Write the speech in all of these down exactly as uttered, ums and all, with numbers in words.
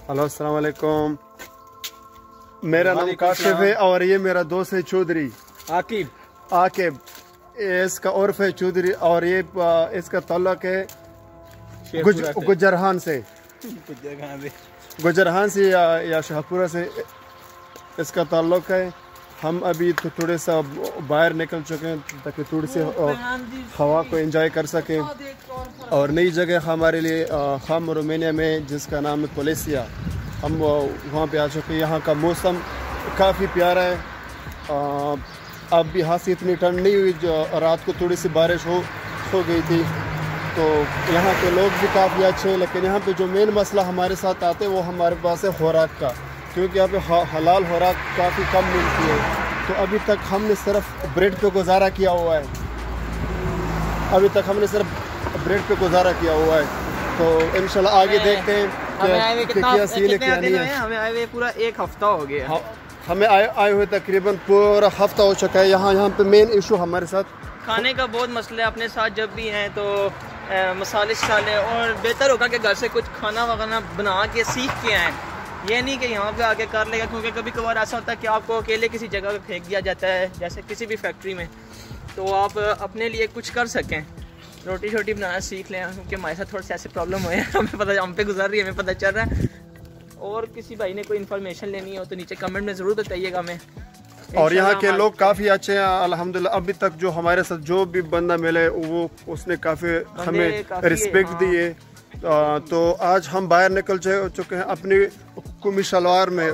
Hello अस्सलाम वालेकुम। मेरा नाम काशिफ है और ये मेरा दोस्त है चौधरी आकिब। आकिब इसका उर्फ है चौधरी और ये इसका ताल्लुक है गुज, गुजरहान से गुजरहान से या, या शाहपुरा से इसका ताल्लुक है। हम अभी तो थोड़े सा बाहर निकल चुके हैं ताकि थोड़ी सी हवा को एंजॉय कर सकें और नई जगह हमारे लिए हम रोमानिया में जिसका नाम है पोलेसिया, हम वहाँ पे आ चुके हैं। यहाँ का मौसम काफ़ी प्यारा है। अब भी यहाँ से इतनी ठंड नहीं हुई, जो रात को थोड़ी सी बारिश हो हो गई थी। तो यहाँ के लोग भी काफ़ी अच्छे हैं, लेकिन यहाँ पे जो मेन मसला हमारे साथ आते हैं वो हमारे पास है खुराक का, क्योंकि यहाँ पे हलाल खुराक काफ़ी कम मिलती है। तो अभी तक हमने सिर्फ ब्रेड पे गुजारा किया हुआ है अभी तक हमने सिर्फ ब्रेड पे गुजारा किया हुआ है। तो इंशाल्लाह आगे देखते हैं कि क्या सीन है क्या नहीं है। हमें आए हुए पूरा एक हफ्ता हो गया। हाँ, हमें आए आए हुए तकरीबन पूरा हफ्ता हो चुका है। यहाँ यहाँ पे मेन इशू हमारे साथ खाने का बहुत मसला है। अपने साथ जब भी हैं तो आ, मसाले शसाले, और बेहतर होगा कि घर से कुछ खाना वगैरह बना के सीख के आएँ। ये नहीं कि यहाँ पे आके कर लेगा, क्योंकि कभी कभार ऐसा होता है कि आपको अकेले किसी जगह पे फेंक दिया जाता है, जैसे किसी भी फैक्ट्री में, तो आप अपने लिए कुछ कर सकें, रोटी शोटी बनाना सीख लें। क्योंकि हमारे साथ थोड़े से ऐसे प्रॉब्लम हुए हैं, हमें पता हम पे गुजर रही है, हमें पता चल रहा है। और किसी भाई ने कोई इन्फॉर्मेशन लेनी हो तो नीचे कमेंट में ज़रूर बताइएगा हमें। और यहाँ के लोग काफ़ी अच्छे हैं अल्हम्दुलिल्लाह। अभी तक जो हमारे साथ जो भी बंदा मिले वो उसने काफ़ी हमें रिस्पेक्ट दी है। तो आज हम बाहर निकल चुके हैं अपनी कुमी शलवार में,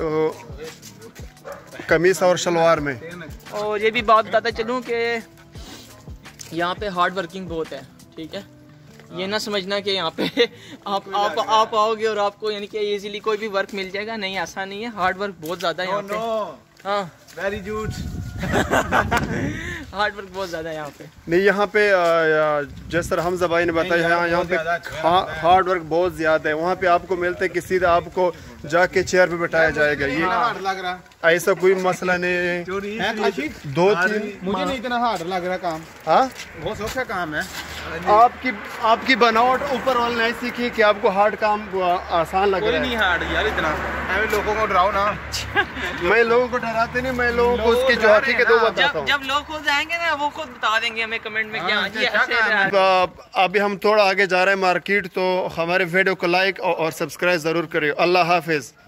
कमीज और शलवार में। और ये भी बात बताता चलूँ कि यहाँ पे हार्ड वर्किंग बहुत है, ठीक है। ये ना समझना कि यहाँ पे आप आप आप आओगे और आपको यानी कि इजीली कोई भी वर्क मिल जाएगा, नहीं, ऐसा नहीं है। हार्ड वर्क बहुत ज़्यादा है यहाँ पे। हाँ, वेरी गुड। हार्ड वर्क बहुत ज़्यादा है यहाँ पे। नहीं, यहाँ पे जैसे सर हमजा भाई ने बताया, यहाँ यहाँ पे हार्ड वर्क बहुत ज़्यादा है। वहाँ पे आपको मिलते हैं कि सीधा आपको जाके चेयर पे बैठाया जाएगा। ये हार्ड लग रहा, ऐसा कोई मसला नहीं है। दो तीन मुझे नहीं इतना हार्ड लग रहा काम। हाँ, बहुत सौखा काम है। आपकी आपकी बनावट ऊपर वाले ने सीखी कि आपको हार्ड काम आसान लग रहा है। नहीं हार्ड यार, इतना मैं लोगों को डराओ ना। मैं लोगों को डराते नहीं, मैं लोगों को उसकी जो हकीकत है वो बताता हूँ। जब लोग खुद आएंगे ना वो खुद बता देंगे हमें कमेंट में क्या। अभी हम थोड़ा आगे जा रहे हैं मार्केट, तो हमारे वीडियो को लाइक और सब्सक्राइब जरूर करिए। अल्लाह हाफिज।